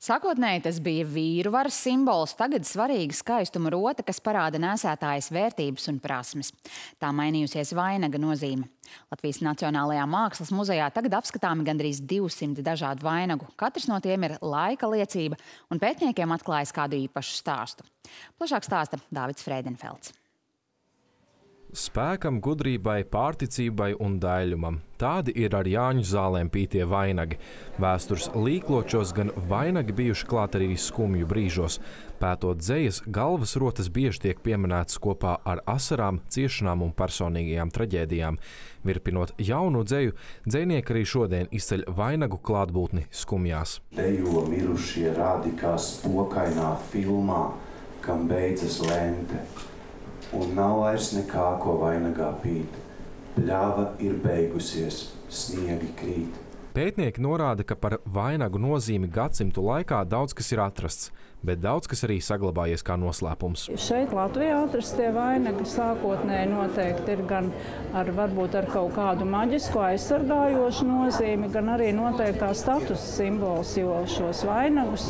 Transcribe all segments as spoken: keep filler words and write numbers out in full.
Sākotnēji tas bija vīru varas simbols, tagad svarīga skaistuma rote, kas parāda nēsētājas vērtības un prasmes. Tā mainījusies vainaga nozīme. Latvijas Nacionālajā mākslas muzejā tagad apskatāmi gandrīz divsimti dažādu vainagu. Katrs no tiem ir laika liecība, un pētniekiem atklājas kādu īpašu stāstu. Plašāk stāsta Dāvids Frēdenfelds. Spēkam, gudrībai, pārticībai un daļumam. Tādi ir ar Jāņu zālēm pītie vainagi. Vēstures līkločos gan vainagi bijuši klāt arī skumju brīžos. Pētot dzejas, galvas rotas bieži tiek pieminētas kopā ar asarām, ciešanām un personīgajām traģēdijām. Virpinot jaunu dzeju, dzejnieki arī šodien izceļ vainagu klātbūtni skumjās. Dejo mirušie rādi kā spokainā filmā, kam beidzas lente. Un nav vairs nekā, ko vainagā pīt. Pļava ir beigusies, sniegi krīt. Pētnieki norāda, ka par vainagu nozīmi gadsimtu laikā daudz kas ir atrasts, bet daudz kas arī saglabājies kā noslēpums. Šeit Latvijā atrastie vainagi sākotnēji noteikti ir gan ar, varbūt ar kaut kādu maģisku aizsargājošu nozīmi, gan arī noteikti kā status simbols, jo šos vainagus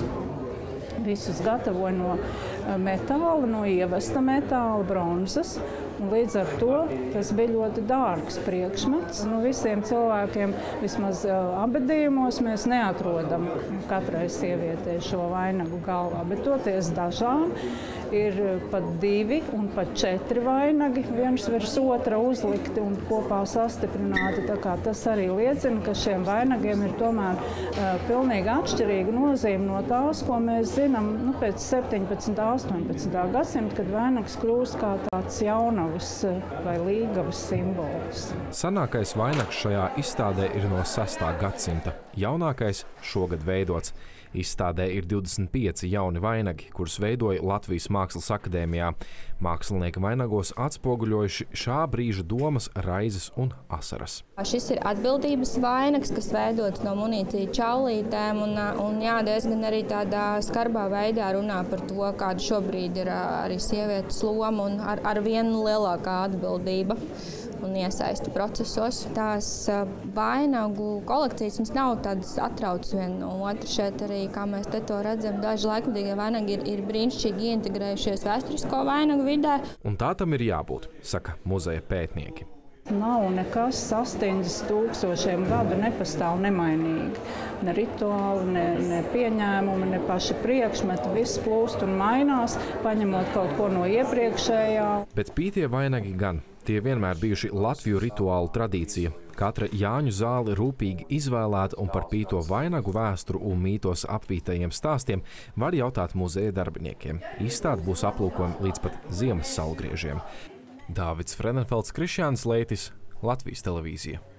visus gatavoja no metāla, no ievesta metāla, bronzas. Un līdz ar to tas bija ļoti dārgs priekšmets. Nu, visiem cilvēkiem, vismaz abedījumos, mēs neatrodam katrai sievietei šo vainagu galvā. Bet toties dažām ir pat divi un pat četri vainagi, viens virs otra uzlikti un kopā sastiprināti. Tā kā tas arī liecina, ka šiem vainagiem ir tomēr uh, pilnīgi atšķirīga nozīme no tās, ko mēs zinām nu, pēc septiņpadsmitā, astoņpadsmitā gadsimta, kad vainags kļūst kā tāds jaunavas vai līgavas simbols. Senākais vainags šajā izstādē ir no sestā gadsimta, jaunākais šogad veidots. Izstādē ir divdesmit pieci jauni vainagi, kurus veidoja Latvijas Mākslas akadēmijā. Mākslinieki vainagos atspoguļojuši šā brīža domas, raizes un asaras. Šis ir atbildības vainags, kas veidots no munīcija čaulītēm un, un jā, diezgan arī tādā skarbā veidā runā par to, kāda šobrīd ir arī sievietes loma un ar, ar vienu lielākā atbildība un iesaisti procesos. Tās vainagu kolekcijas mums nav tādas atrautas viena no otras. Šeit arī, kā mēs te to redzam, daži laikmatīgie vainagi ir, ir brīnišķīgi ieintegrējušies vēsturisko vainagu vidē. Un tā tam ir jābūt, saka muzeja pētnieki. Nav nekas astoņdesmit tūkstošiem gadu nepastāv nemainīgi. Ne rituāli, ne, ne pieņēmumi, ne paši priekšmeti. Viss plūst un mainās, paņemot kaut ko no iepriekšējā. Bet pītie vainagi gan. Tie vienmēr bijuši Latviju rituālu tradīcija. Katra Jāņu zāle rūpīgi izvēlēta un par pīto vainagu vēsturu un mītos apvītajiem stāstiem var jautāt muzeja darbiniekiem. Izstāde būs aplūkojama līdz pat ziemas saulgriežiem. Dāvids Frēdenfelds, Krišjāns Leitis, Latvijas televīzija.